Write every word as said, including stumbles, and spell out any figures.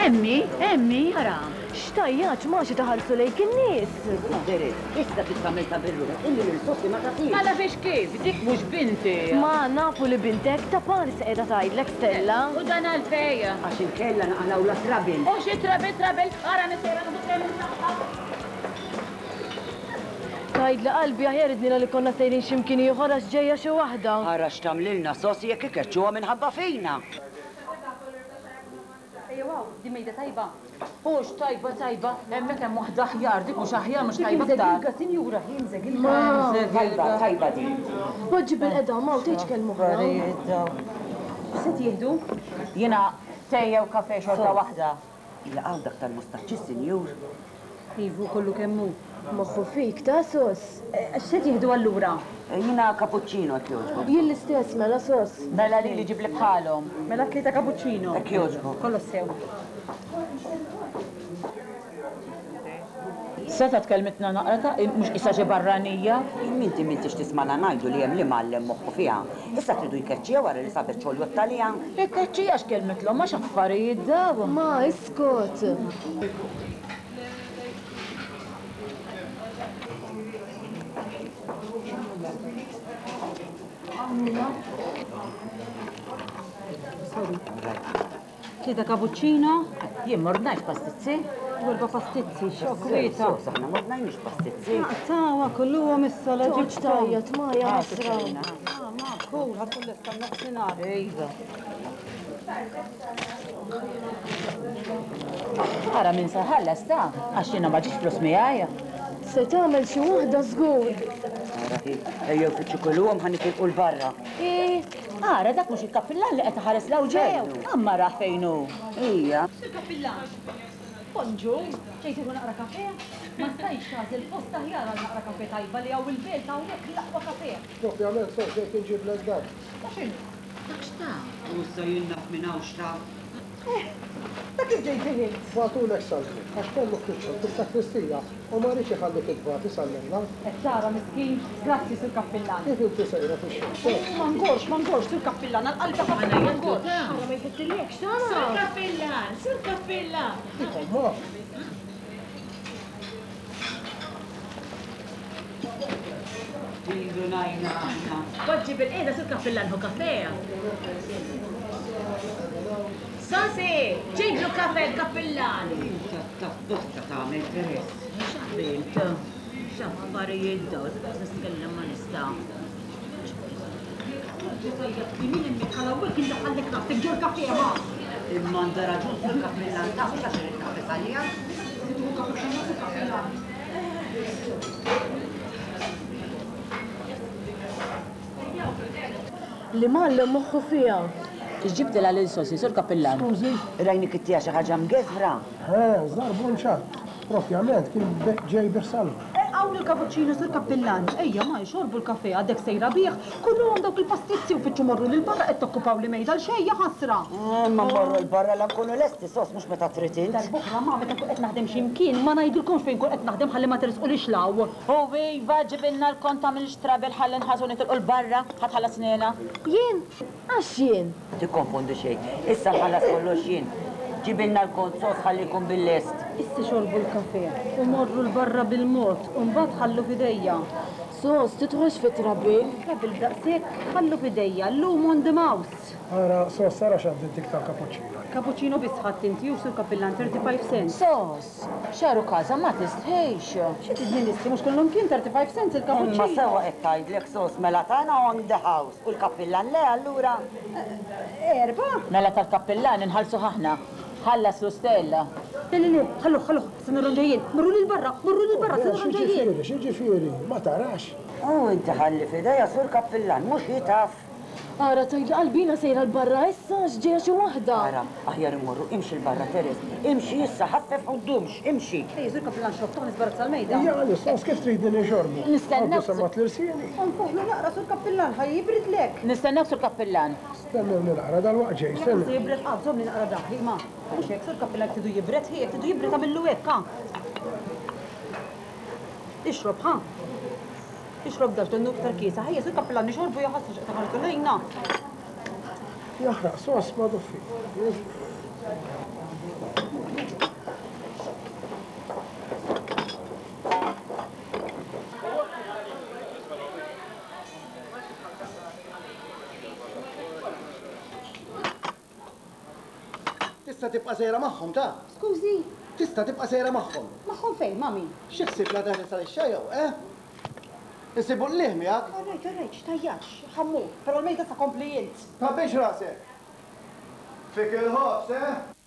Emmi, emmi, haram. Xtajjaċ ma xi taħarsu lejk in-nies. Deret, issa tittamil ta' birru. Illi l-sossi ma tagħtix. Mela fiex kif, dik mhux binti. Ma nafu li bintek ta' Paris qiegħda tgħidlek Stella. U dan għalfejja. Għax inkella naqalaw la trabil. U xi trabil trabil, ara nisejra nħutrem il-saħħa. Tgħidli qalbi aħjar idnina li konna sejrin x'imkien ieħor għax ġejja xi waħda. Ara x'tamlilna sossi jekk ikeċċuha minħabba fina. Ejwa, di mejda tajba. Hux tajba tajba, hemmhekk hemm waħda aħjar, dik mhux aħjar mhux tajba ktar. Sinjura, jimżeg il Ma tajba, tajba di. Poġġi bil-qeda ma u tgħidx kelmu Se tieħdu? Jiena tejja u kafe xorta waħda. Ila għawdak tal-mustaċċi, sinjur. Ivu kollu kemmu. Moħħu fik ta' sos. Se tieħdu allura? Jina cappuccino ek joġbu. Jien l-istess mela sos. Mela li li ġibli bħalhom. Mela tlieta cappuccino. Ek joġbu. Kollu sew. Seta tkellmitna naqra ta' mhux issa xi barranija. Minti minti x'tismana ngħidu li hemm li mallem moħħu fiha. Issa tridu jkeċċija wara li sabet xogħol Taljan. Ikkeċċija x'kelmitlhom ma x'affarijiet daw. Ma iskot. Tlieta cappuccino, jien mordnajx pastizzi. Walba pastizzi, xokwieta. Saħna ma bnajniex pastizzi. Tawa, kulluhom issa la Toġ tajjat ma jasra. Ma kur, ħadd issa nofsinhar. Iva. Ara min saħallas ta' għax jiena ma ġiex flus miegħi. Se tagħmel xi waħda żgur. Ejjew fiċċikuluhom ħanitilqu l-barra. Eh, ara dak mhux il-kappillan li qed iħares law ġew. Amma rah fejn hu. Hija. Il-kappillan. Bonġu, ġejtu naqra kafe? Ma stajx tagħżel post aħjar għal naqra kafe tajba li hawn il-belt hawnhekk l-aqwa kafe. Ovvjament, so se tinġib l-eżdar. Ta' x'inhu? Dak x'ta'? Ussa jinnaf minn hawn xta. Ta' kif ġejt ħin? Fatulek salti, għax kollu kitchen, tis-sakristija, u ma rridx iħalli kitbati sal-lella. Qed tara miskin, grazzi sur kappillan. Kif inti sejra fix-xogħol? Ma ngorx, ma ngorx sur kappillan, għal-qalba ħafna ma ngorx. Ara ma jfittilekx tara. Sur kappillan, sur kappillan. Ikom ma. Ilu najna aħna. Poġġi bil-qiegħda sur kappillan hu kafeja. Sosi, ġiblu kafe l-kappillan. Bosta tagħmel peress. X'għamilt? X'affarijiet daw, tibqas nitkellem ma nista'. Min immi bħalawek indaħħallek nafsek ġol kafe ma. Imma għandha raġun fil-kappellan taf ta' xi kafe Taljan. Li mallem moħħu fiha. Iġġibtela lil sosi sur kappillan. Skużi. Rajni kittija xi ħaġa mgezra. Eh, żar bonċa. Propjament, kien ġej bersallu. Hawn il-cappuccino sur kappillan. Ejja ma jxorbu l-kafe għadek sejra bih. Kulluhom dawk il-pastizzi u fitxu morru lil barra qed tokkupaw li mejda l-xejja ħasra. Ma morru l-barra la nkunu lesti sos mhux meta trid int. Dal-buħra ma meta qed naħdem x'imkien ma ngħidilkomx fejn kun qed naħdem ħalli ma tirisqulix law. U iva ġibilna l-kont tagħmel xtrabel ħalli nħasu nitilqu l-barra ħadd ħallas nena. Jien, għax jien. Tikkonfondi xejn. Issa nħallas kollox jien. Ġibilna l-kont sos ħallikom bil-lest. Issi xorbu l-kafe u morru l-barra bil-mod u mbagħad ħallu fidejja. Sos, titħux fit trabil. Trabil daqshekk ħallu fidejja llum on the mouse. Ara, so sara x'għandek dik ta' cappuccino. Cappuccino biss ħadd inti u sur kappillan thirty-five cents. Sos, Xaru kaza ma tistħejx. Xi tidministri mhux kollhom kien thirty-five cents Imma il-cappuccino. sewa qed tgħidlek sos mela tagħna on the house u l-kappillan le allura. Erba? Mela tal-kappillan inħallsu ħaħna. Ħallas lu Stella. Lili, li, ħallu, ħallu, s-nurron ġejjin. Morru lil barra, morru lil barra, s-nurron ġejjin. Xi ġifieri, ma tarax. U inti ħalli fidejja sur kappillan mhux jitaf. ara tajli qalbina sejra l-barra issa x'ġejja xi waħda. Ara, aħjar immorru imxi l-barra Teres. Imxi issa ħaffef quddumx, imxi. Ej, sur kappillan xrobtuħ nisbarat sal-mejda. Hija għalli sos kif tridni nixorbu. Nistennew. Għaddu sammat l-irsieni. Unfuħlu naqra sur kappillan, ħaj jibrid lek. Nistennew sur kappillan. Stennew nilaqra dal-waqt ġej, Se stennew. jibret qabżom li naqra daħli, ma. Mux hekk, sur kappillan tidu jibret, hi, tidu jibret għamillu hekk, ha. Ixrob, ha. Ixrob dax donnu ktar kiesa, ħajja sur kappillan nixorbu jaħassu xaqtaħartu lejna. Jaħraq sos ma duffi. tista' tibqa' sejra magħhom ta'. Skużi, Tista' tibqa' sejra magħhom. magħhom fejn, mami? Xi ħsieb la dan sal ix-xejjew, eh? Insibu l-lih miegħek? Orrejt, orrejt, tajjax, ħammu, però l-mejda sa kompli jint. Ta' biex rasek. Fik il-ħobs, eh?